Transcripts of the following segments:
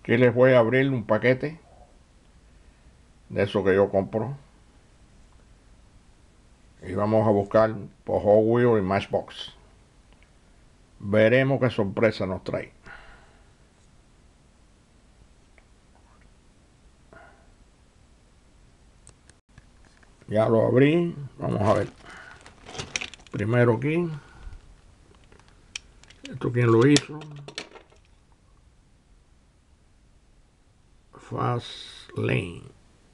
Aquí les voy a abrir un paquete de eso que yo compro. Y vamos a buscar por Hot Wheels y Matchbox. Veremos qué sorpresa nos trae. Ya lo abrí. Vamos a ver. Primero aquí. ¿Esto quién lo hizo? Fastlane.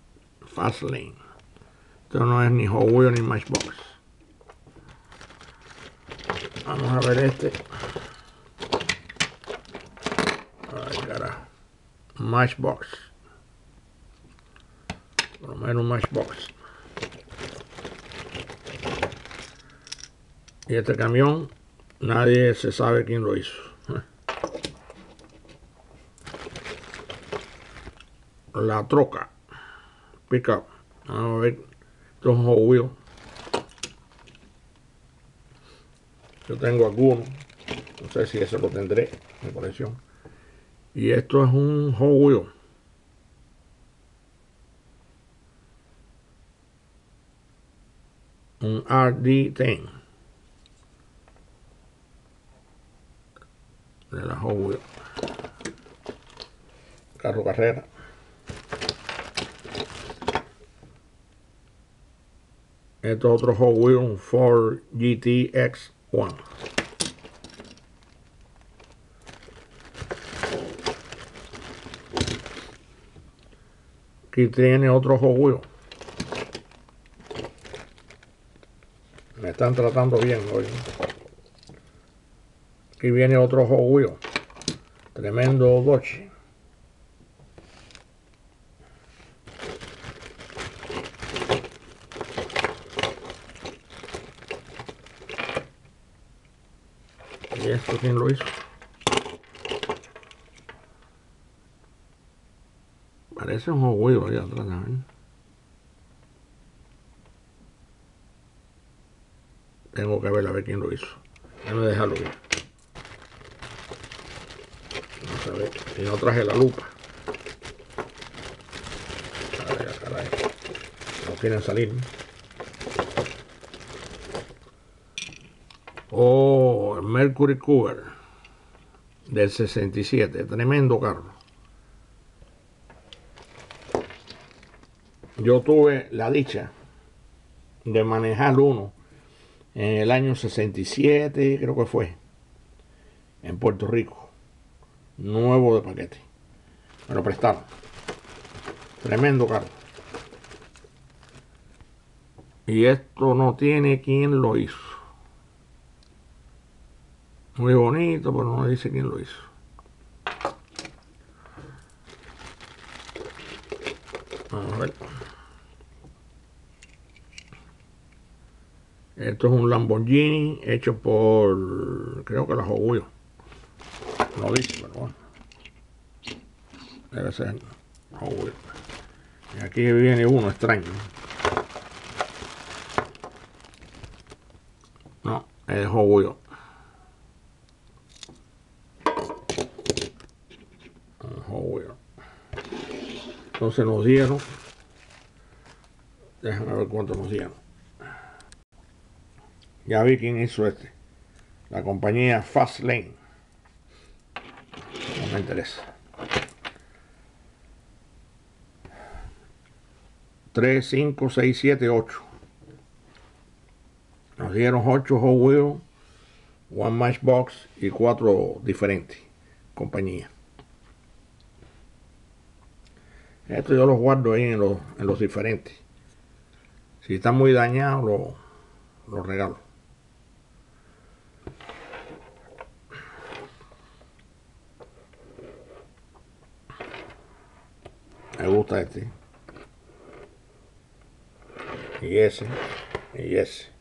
Esto no es ni Hot Wheels ni Matchbox. Vamos a ver este. Ay, carajo. Matchbox. Por lo menos Matchbox. Y este camión, nadie se sabe quién lo hizo. La troca. Pickup. Vamos a ver. Esto es un Hot Wheels. Yo tengo algunos. No sé si ese lo tendré en colección. Y esto es un Hot Wheels. Un RD10. De la Hot Wheels. Carro carrera. Esto es otro Hot Wheels, un Ford GT X1. Aquí tiene otro Hot Wheels. Me están tratando bien hoy. Aquí viene otro Hot Wheels. Tremendo Dodge. ¿Y esto quién lo hizo? Parece un Hot Wheels ahí atrás también. Tengo que ver a ver quién lo hizo. Déjame dejarlo bien. Vamos a ver. Si no traje la lupa. Caray. No quieren salir. Oh, el Mercury Cougar del 67. Tremendo carro. Yo tuve la dicha de manejar uno en el año 67, creo que fue, en Puerto Rico. Nuevo de paquete. Me lo prestaron. Tremendo carro. Y esto no tiene quién lo hizo. Muy bonito, pero no dice quién lo hizo. Vamos a ver. Esto es un Lamborghini hecho por, creo que la Hot Wheels. No dice, pero bueno. Debe ser Hot Wheels. Y aquí viene uno extraño. No, es Hot Wheels. Hot Wheels. Entonces nos dieron. Déjame ver cuánto nos dieron. Ya vi quién hizo este. La compañía Fastlane. No me interesa. 3, 5, 6, 7, 8. Nos dieron 8 Hot Wheels, One Matchbox y 4 diferentes compañías. Esto yo los guardo ahí en los diferentes. Si están muy dañados, los regalo. Me gusta este. Y ese. Y ese.